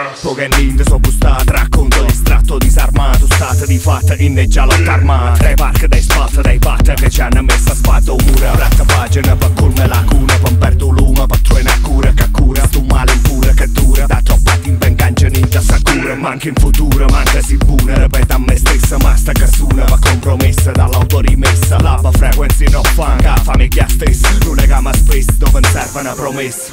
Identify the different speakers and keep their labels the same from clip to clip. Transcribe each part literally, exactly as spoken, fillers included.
Speaker 1: Poche niente so bustate, racconto l'estratto disarmato. State di fatta inneggia lotta armata. Dai park, dai spot, dai pat che ci hanno messo a spada un muro. Ratta pagina per colme lacuna, per perdo l'uma, per truena cura che cura. Sto male impura che dura, da troppati in venganza ninta sacura. Manca in futuro, manca si buona. Repeta a me stessa, ma sta cassuna va compromessa dall'autorimessa. Lava frequenze non fanca, famiglia stessa. Non legama spesso, dove non serve una promessa.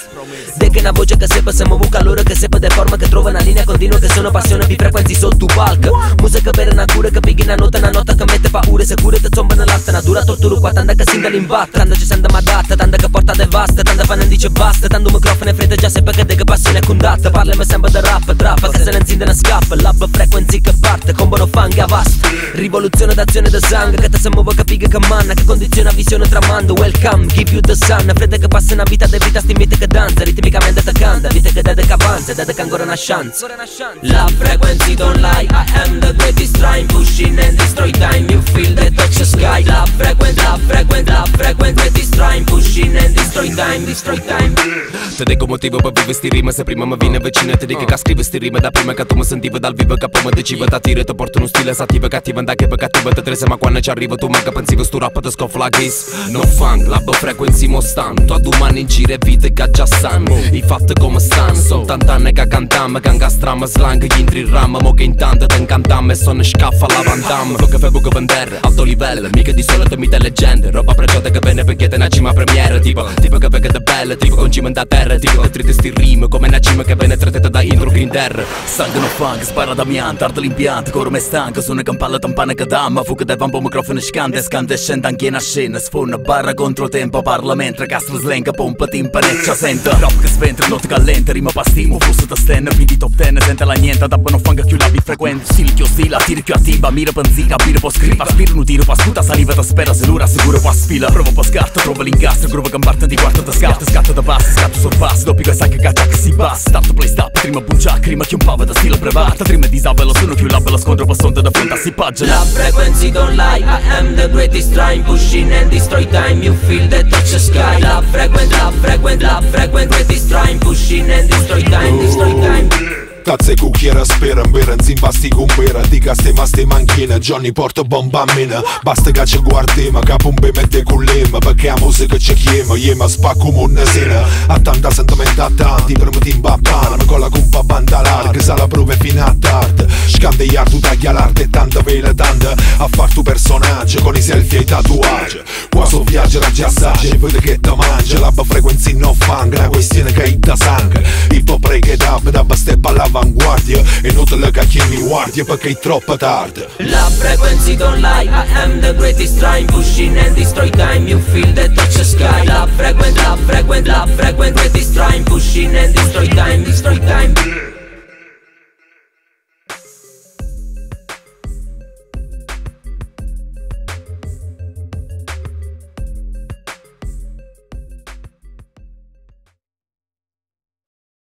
Speaker 2: De che una voce che sepa se muovo calore, che sepa de forma, che trova una linea continua, che sono passione di frequenze sotto un palco. Musica per una cura che pighi una nota, una nota che mette paure, sicure te zomba nell'alta, una dura tortura qua, tanta che singa l'imbatta, tanta ci sente ma datta, tanta che porta devasta, tanta fa non dice basta, tanto microfono e fretta già sepa che de che passione è condatta, parla mi sembra da rap, trappa, che se ne inzinde una scappa, lab frequenze che parte, combono fang a vasta, rivoluzione d'azione da sangue, che te se muove che piga che manna, che condiziona visione tramando, welcome, give you the sun, fretta che passa una vita de vita, sti miti che danza, ritmicamente te canta, vita che dede che avanza, dede che ancora una chance. La frequency don't lie, I am the greatest rhyme, pushing and destroy time, you feel the touch the sky. La frequency, la frequency, la frequency, greatest rhyme, pushing and destroy time, destroy time.
Speaker 3: Te dico motivo per vivere sti rima, se prima mi viene vicina ti dico che scrivi sti rima da prima che tu mi sentivi dal vivo, che poi mi decivo da tiro, ti porto uno stile sattivo cattivo, andai che per cattivo te trese, ma quando ci arrivo tu manca pensivo sto rap te scoffo la kiss. No funk, la frequency mo stanno, a domani in giro e vite che già sanno, i fatti come stanno, sono tanti anni che cantiamo, che angastrammo slang, gli intri in ram, mo che intanto te incantammo e sono scaffa la Van Damme. Poco fe poco vendere, alto livello, mica di solito mite leggende, roba pregiata che viene perché te una cima premiere, tipo, tipo che perché te belle, tipo con cima da terra, tipo che triti sti rime, come una cima che viene trattata da intro in terra. Sangue no funk, spara da miante, ardo l'impianto, coro me stanco, sono campalla tampana che damma, fu che deva un po' microfono scande, scande scende anche in scena, sfona barra contro tempo, parla mentre castro slenga, pompa timpaneccia, senta, rap che sventra, notte callente, rima pastimo, flusso da stenna, vidi top ten, sente la niente, dabba non fanga più labi frequenti, silchio stila, tiro più attiva, mira benzina, biro po' scriva, spiro non tiro, pa' sputa, saliva da spera, se l'ora sicuro pa' sfila, provo po' scarto, trovo l'ingastro, grovo che parte di quarto da scarto, scatto da basso, scatto sorpasso, doppio che sa che caccia che si passa, start play stop, prima buncia, crima che un pava da stile prevata, prima disabelo, sono più labelo, scontro pa' sonda da fronte a si pagina.
Speaker 2: La frequency don't lie, I am the greatest rhyme, pushing and destroy time, you feel the touch the sky. La frequency, la frequency, la frequency, greatest rhyme, pushing and destroy time, destroy time.
Speaker 4: Tazze cucchiera spera, bere, zimbasti con pera, dica ste ma ste manchine, Johnny porta bomba a mena, basta che ci guardiamo, capo un be mette con l'ema, perché la musica ci chiama, io mi spacco una sera, a tanta sentimento a tanti, prima ti imbappare, con la coppa banda larga, sa la prova fino a tardi, scandegliar tu taglia l'arte e tanta vela tanta, a far tu personaggio, con i selfie e i tatuaggi, qua so viaggiare già assaggi, vede che te mangia, la frequenza non fanga, una questione che è da sangue, il po' preghe dab, dab step alla avanguardia, e inutile che chi mi guardi perché è troppo tardi.
Speaker 2: La frequency don't lie, I am the greatest rhyme, pushing and destroy time, you feel the touch the sky. La frequency, la frequency, la frequency, greatest rhyme, pushing and destroy time, destroy time.